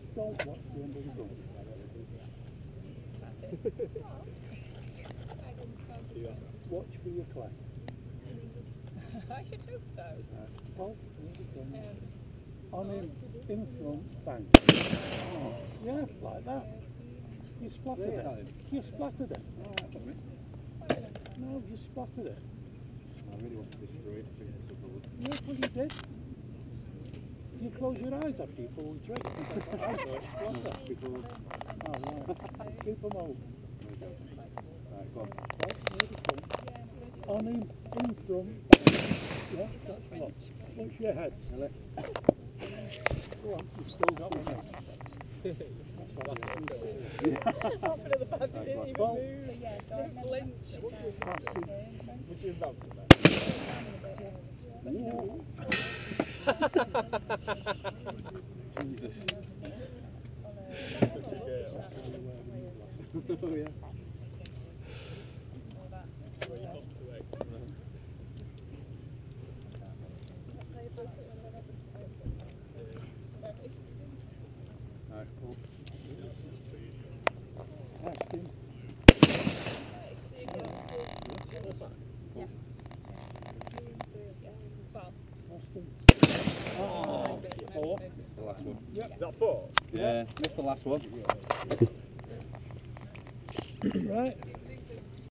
Don't watch the end of the gun. Watch for your clay. I should hope so. Oh, on him, in front, bang. Oh, yeah, like that. You splattered it. You splattered it. No, you splattered it. I really want to destroy it. Yeah, well you did. You close your eyes after you pull the trigger. I saw it splatter. Oh, right. Keep them open. Right, go on. Right, near the front. On him, in front. Yeah, that's the one. Watch your head, silly. Go on, you've still got one there. That's what I'm doing. Half of the band didn't even Well, move. Didn't flinch. Would you involve with that? Jesus. Oh yeah. Alright, cool. Testing. Testing. Oh, four. The last one. Yep. Is that four? Yeah, missed the last one. Right.